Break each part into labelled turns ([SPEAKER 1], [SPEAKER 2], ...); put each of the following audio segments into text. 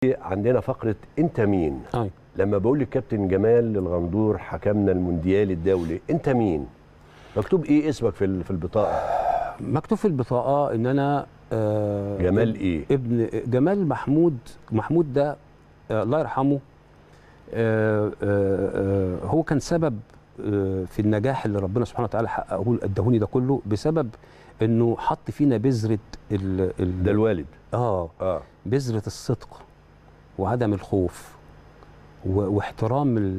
[SPEAKER 1] عندنا فقرة أنت مين؟ لما بقول لك كابتن جمال الغندور حكمنا المونديال الدولي، أنت مين؟ مكتوب إيه اسمك في البطاقة؟
[SPEAKER 2] مكتوب في البطاقة إن أنا
[SPEAKER 1] جمال إيه؟
[SPEAKER 2] ابن جمال محمود. محمود ده الله يرحمه، هو كان سبب في النجاح اللي ربنا سبحانه وتعالى حققه ادهوني ده كله بسبب إنه حط فينا بذرة
[SPEAKER 1] ده الوالد.
[SPEAKER 2] بذرة الصدق وعدم الخوف واحترام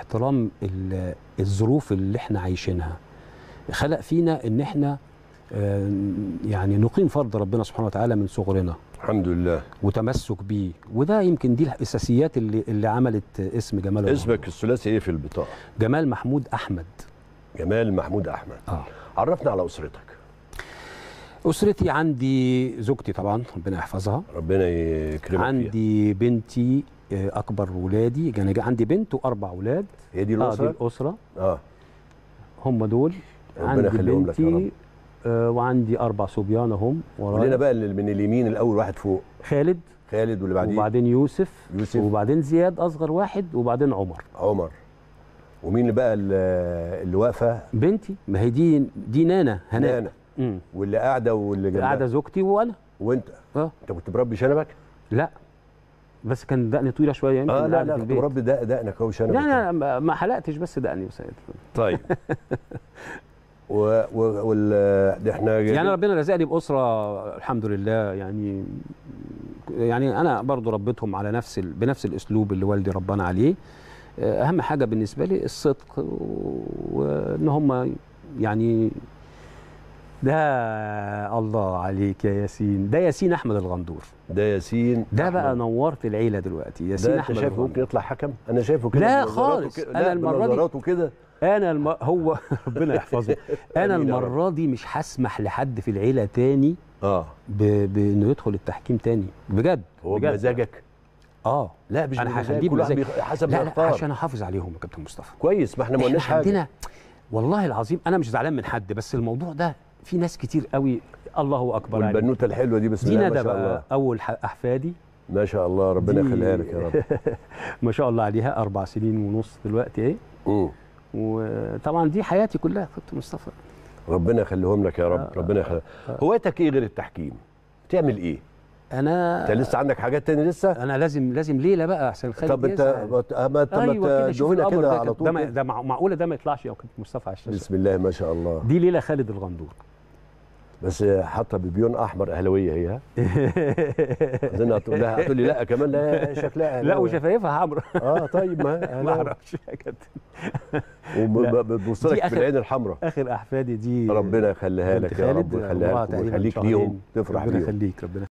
[SPEAKER 2] الظروف اللي احنا عايشينها. خلق فينا ان احنا يعني نقيم فرض ربنا سبحانه وتعالى من صغرنا
[SPEAKER 1] الحمد لله
[SPEAKER 2] وتمسك بيه، وده يمكن دي الاساسيات اللي عملت اسم جمال.
[SPEAKER 1] اسمك الثلاثي ايه في البطاقه؟
[SPEAKER 2] جمال محمود احمد.
[SPEAKER 1] جمال محمود احمد. عرفنا على اسرتك.
[SPEAKER 2] اسرتي عندي زوجتي طبعا ربنا يحفظها،
[SPEAKER 1] ربنا يكرمك.
[SPEAKER 2] عندي بنتي اكبر ولادي، يعني عندي بنت واربع اولاد.
[SPEAKER 1] هي دي الاسره؟
[SPEAKER 2] دي الاسره. هم دول.
[SPEAKER 1] ربنا يخليهم لك يا رب.
[SPEAKER 2] وعندي 4 صبيان اهم ورايا.
[SPEAKER 1] قول لنا بقى من اليمين الاول واحد فوق.
[SPEAKER 2] خالد
[SPEAKER 1] واللي بعديه
[SPEAKER 2] وبعدين يوسف وبعدين زياد اصغر واحد وبعدين عمر. ومين اللي بقى اللي واقفه؟ بنتي. ما هي دي نانا هناء.
[SPEAKER 1] واللي قاعده واللي جنبها؟
[SPEAKER 2] قاعده زوجتي وانا.
[SPEAKER 1] وانت؟ انت كنت مربي شنبك؟
[SPEAKER 2] لا بس كان دقني طويله شويه يمكن.
[SPEAKER 1] لا كنت مربي دقنك اهو شنبك.
[SPEAKER 2] لا ما حلقتش بس دقني بس.
[SPEAKER 1] طيب احنا
[SPEAKER 2] يعني ربنا رزقني باسره الحمد لله. يعني انا برضو ربيتهم على بنفس الاسلوب اللي والدي ربنا عليه. اهم حاجه بالنسبه لي الصدق، وان هم يعني ده الله عليك يا ياسين. ده ياسين احمد الغندور.
[SPEAKER 1] ده ياسين
[SPEAKER 2] ده بقى نورت العيله دلوقتي. ياسين احمد
[SPEAKER 1] الغندور. شايفه ممكن يطلع حكم؟ انا شايفه كده.
[SPEAKER 2] لا خالص. انا المره دي
[SPEAKER 1] كده
[SPEAKER 2] هو ربنا يحفظه. انا المره دي مش هسمح لحد في العيله تاني بانه يدخل التحكيم تاني بجد.
[SPEAKER 1] هو بمزاجك؟ لا مش
[SPEAKER 2] انا هخليه بمزاجي
[SPEAKER 1] حسب ما
[SPEAKER 2] لا عشان احافظ عليهم يا كابتن مصطفى.
[SPEAKER 1] كويس. ما احنا ما قلناش حاجه.
[SPEAKER 2] عندنا والله العظيم انا مش زعلان من حد، بس الموضوع ده في ناس كتير قوي الله اكبر عليك.
[SPEAKER 1] والبنوته الحلوه دي بسم الله ما شاء الله.
[SPEAKER 2] اول احفادي
[SPEAKER 1] ما شاء الله ربنا يخليها لك يا رب.
[SPEAKER 2] ما شاء الله عليها 4 سنين ونص دلوقتي وطبعا دي حياتي كلها كابتن مصطفى.
[SPEAKER 1] ربنا يخليهم لك يا رب. ربنا يخليهم. هوايتك ايه غير التحكيم؟ بتعمل ايه؟
[SPEAKER 2] انت
[SPEAKER 1] لسه عندك حاجات تاني لسه؟
[SPEAKER 2] انا لازم ليله بقى عشان خالد.
[SPEAKER 1] طب انت تدوهنا كده على طول.
[SPEAKER 2] ده معقوله ده ما يطلعش يا كابتن مصطفى على الشاشه؟
[SPEAKER 1] بسم الله ما شاء الله.
[SPEAKER 2] دي ليله خالد الغندور
[SPEAKER 1] بس حاطه ببيون احمر اهلاويه هي. اظن هتقول لي لا كمان. لا شكلها
[SPEAKER 2] أهلاوية. لا وشفايفها حمراء.
[SPEAKER 1] طيب ما
[SPEAKER 2] اعرفش يا كابتن.
[SPEAKER 1] وبتبص لك بالعين الحمراء.
[SPEAKER 2] اخر احفادي دي
[SPEAKER 1] ربنا يخليها لك يا رب ويخليك ليهم تفرح بيهم.
[SPEAKER 2] ربنا يخليك. ربنا